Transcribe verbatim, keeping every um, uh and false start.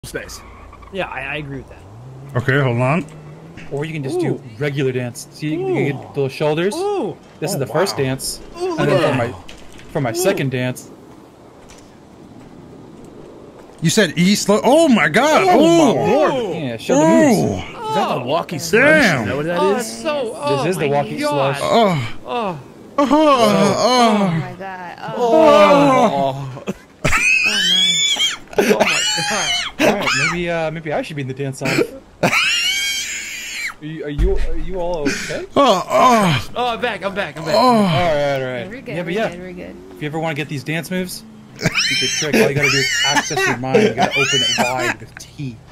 space. Yeah, I, I agree with that. Okay, hold on. Or you can just Ooh. do regular dance. See, Ooh. you get those shoulders. Ooh. This Oh, is the wow. first dance. Ooh, And then look for at my that. for my Ooh. second dance. You said E slow. Oh my God! Oh, Oh, my lord. Yeah, show the moves. oh, Is that the walkie slush? Damn. Is that what that Oh, is? it's so. Oh, This is the my walkie God. slush. oh, Oh. oh, Oh oh, my god. Oh, Oh. oh my. Oh my God. All right, maybe uh, maybe I should be in the dance off. Are you, are you are you all okay? oh, oh, Oh, I'm back. I'm back. I'm back. oh. All right, all Yeah, right. we're good. Yeah, but we're yeah, good. We're good. if you ever want to get these dance moves, secret trick. All you gotta do is access your mind. You gotta open it wide with T.